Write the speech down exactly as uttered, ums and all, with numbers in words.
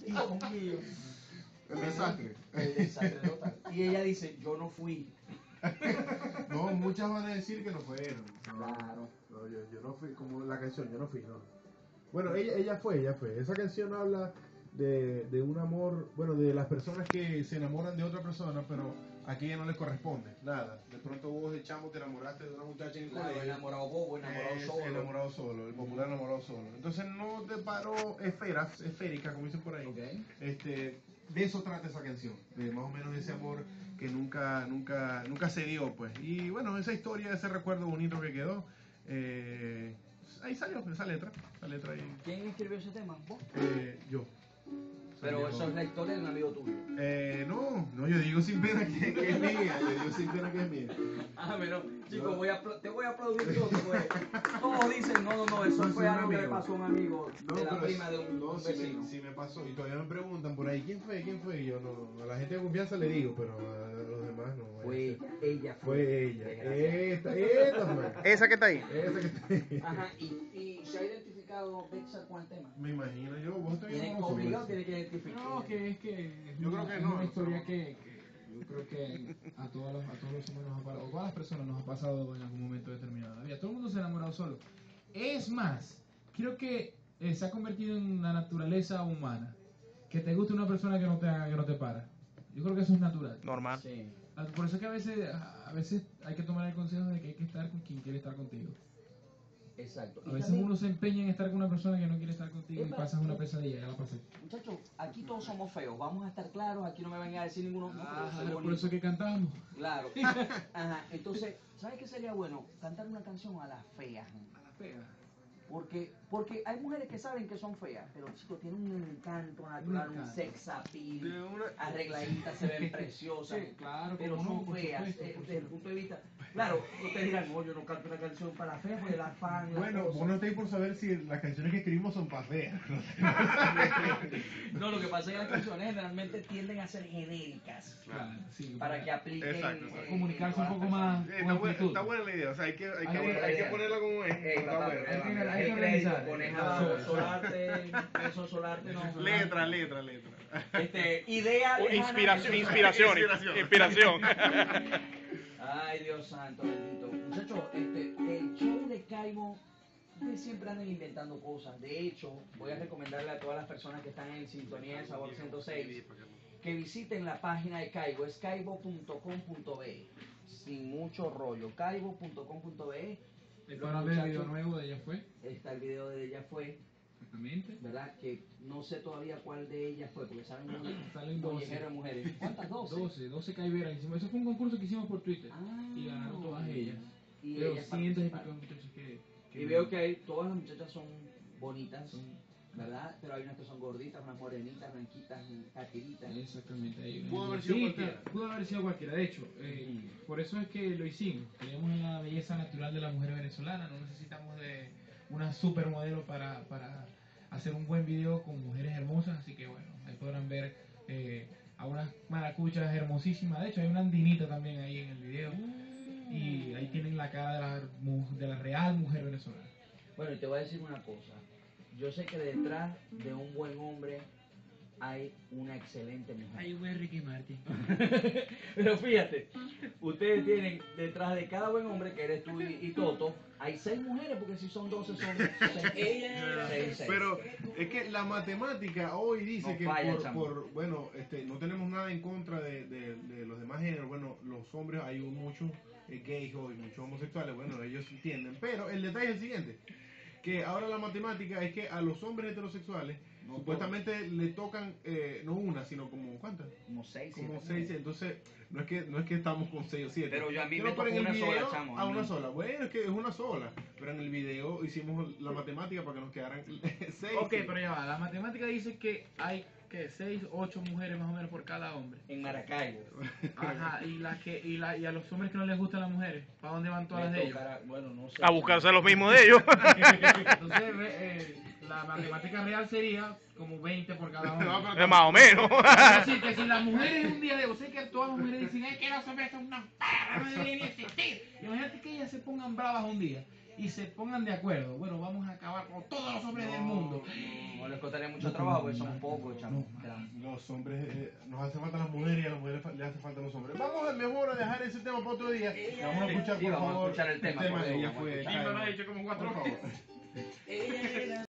Dios mío. El desastre. El desastre total. Y ella dice, yo no fui. No, muchas van a decir que no fueron. No, Claro. no, yo, yo no fui, como la canción, yo no fui, no. Bueno, ella, ella fue, ella fue. Esa canción habla de, de un amor, bueno, de las personas que se enamoran de otra persona, pero a ella no le corresponde, nada. De pronto vos de chamo te enamoraste de una muchacha en el Claro, colegio. enamorado bobo, enamorado Es solo. enamorado solo, el popular enamorado solo. Entonces no te paró esfera, esférica, como dicen por ahí. Okay. Este, de eso trata esa canción, de más o menos ese amor que nunca, nunca, nunca se dio, pues. Y bueno, esa historia, ese recuerdo bonito que quedó, eh, ahí salió, esa letra, esa letra ahí. ¿Quién escribió ese tema? ¿Vos? Eh, yo. Pero Salió- eso es la historia de un amigo tuyo. Eh, no, no, yo digo sin pena que, que es mía, yo digo sin pena que es mía. Ah, pero, chicos, No. voy a, apl- te voy a aplaudir todo. Pues. Todos dicen, no, no, no, eso No, fue sí, un algo que le amigo. pasó a un amigo No, de la pero prima de un, no, un sí me, vecino. sí me pasó y todavía me preguntan por ahí quién fue, quién fue y yo no, a la gente de confianza le digo, pero a los demás no. Fue ella, ella fue. Fue ella, Desgraciada. esta, esta fue. Esa que está ahí. Esa que está ahí. Ajá, y, y se ha identificado Dexter con el tema. Me imagino yo, vos te Tiene que obligado, tiene que identificar. No, que es que es Yo una, creo que es no, una no. historia que, que yo creo que a todos los, a todos los hombres nos ha pasado, o todas las personas nos ha pasado en algún momento determinado de la vida. Todo el mundo se ha enamorado solo. Es más, creo que eh, se ha convertido en una naturaleza humana. Que te guste una persona que no te haga, que no te para. Yo creo que eso es natural. Normal. Sí. Por eso es que a veces, a veces hay que tomar el consejo de que hay que estar con quien quiere estar contigo. Exacto. A Y veces también, uno se empeña en estar con una persona que no quiere estar contigo y Epa, pasas una eh, pesadilla, ya la pasé. muchachos, aquí todos somos feos, vamos a estar claros, aquí no me vengan a decir ninguno. no, Ah, pero soy por bonito. eso que cantamos. Claro. Ajá, entonces, ¿sabes qué sería bueno? Cantar una canción a las feas. A la pega. Porque, porque hay mujeres que saben que son feas, pero chicos, tienen un encanto natural, un, encanto. sex appeal, De una- arregladitas, se ven preciosas, Sí, claro, pero cómo no, son por feas supuesto, eh, por desde el supuesto. punto de vista. Claro, ustedes dirán, no, yo no canto una canción para las feas, porque la fan, la Bueno, cosa. vos no estáis por saber si las canciones que escribimos son para feas. No, lo que pasa es que las canciones generalmente tienden a ser genéricas, Claro, sí, para que apliquen. Exacto, eh, exacto. comunicarse un todas poco las más Eh, con está, buena, actitud. está buena la idea, o sea, hay que, hay que, Hay que- hay que ponerla como es. Ey, está papá, buena. pero Hay que- el hay que crédito, organizar. pones Claro. a Solarte, eso Solarte no. Letra, letra, letra. Este, idea Oh, lejana, Inspiración, eso- inspiración, Inspiración. inspiración. Ay, Dios santo, bendito. Muchachos, este, el show de Caibo, ustedes siempre andan inventando cosas. De hecho, voy a recomendarle a todas las personas que están en sintonía de Sabor ciento seis que visiten la página de Caibo, es caibo punto com punto be, sin mucho rollo, caibo punto com punto be. El Los para ver el video muchachos- nuevo de ella fue. Está el video de ella fue, Exactamente. ¿verdad? Que no sé todavía cuál de ellas fue, porque salen un Salen mollejero de doce. mujeres. ¿Cuántas? doce. doce, doce caiberas. Hicimos- Eso fue un concurso que hicimos por Twitter. Ah, Y ganaron todas ellas. Y Pero ellas cientos y pico de participaron. muchachos que, que Y veo que hay, todas las muchachas son bonitas, son- ¿verdad? Pero hay unas que son gorditas, unas morenitas, blanquitas, catiritas. Exactamente. Hay una Pudo haber sido bellecita, cualquiera. Pudo haber sido cualquiera. De hecho, eh, Ujú. por eso es que lo hicimos. Creemos en la belleza natural de la mujer venezolana. No necesitamos de una supermodelo para, para hacer un buen video con mujeres hermosas. Así que bueno, ahí podrán ver eh, a unas maracuchas hermosísimas. De hecho, hay una andinita también ahí en el video. Y ahí tienen la cara de la, mu- de la real mujer venezolana. Bueno, y te voy a decir una cosa. Yo sé que detrás de un buen hombre hay una excelente mujer. Hay un buen Ricky Martin. Pero fíjate, ustedes tienen detrás de cada buen hombre, que eres tú y, y Toto, hay seis mujeres, porque si son doce son seis. Seis, seis. Pero es que la matemática hoy dice No que falla, por, chamo. por- bueno, este, no tenemos nada en contra de, de- de los demás géneros. Bueno, los hombres, hay muchos eh, gays hoy, muchos homosexuales, bueno, ellos entienden. Pero el detalle es el siguiente, que ahora la matemática es que a los hombres heterosexuales No supuestamente le tocan, eh, no una, sino como, ¿cuántas? Como seis, Como siete. seis, entonces no es que no es que estamos con seis o siete. Pero yo a mí No, me pero tocó en el una sola, video- chamo, A a mí. una sola. Bueno, es que es una sola. Pero en el video hicimos la matemática para que nos quedaran seis. Ok, pero ya va. La matemática dice que hay que seis, ocho mujeres más o menos por cada hombre. En Maracaibo. Ajá, y las que y, la, y a los hombres que no les gustan las mujeres, ¿para dónde van todas las Me de ellos? tocará- bueno, no sé. A buscarse los mismos de ellos. Entonces, ve, eh, la matemática real sería como veinte por cada hombre. No, pero- Más o menos. Es decir, que si las mujeres un día de... O sea, que todas las mujeres dicen, ay, que los hombres son unas perras, no deberían ni existir. Imagínate que ellas se pongan bravas un día y se pongan de acuerdo. Bueno, vamos a acabar con todos los hombres del mundo. No, no les costaría mucho trabajo porque son pocos, chamo. Los hombres, eh, nos hace falta las mujeres y a las mujeres fa- le hace falta los hombres. Vamos a mejor a dejar ese tema para otro día. Vamos a escuchar, Sí, por vamos a favor, escuchar el tema, por de favor, ella vamos a fue. escuchar. Y me lo ha dicho como cuatro Por veces. favor. Ella era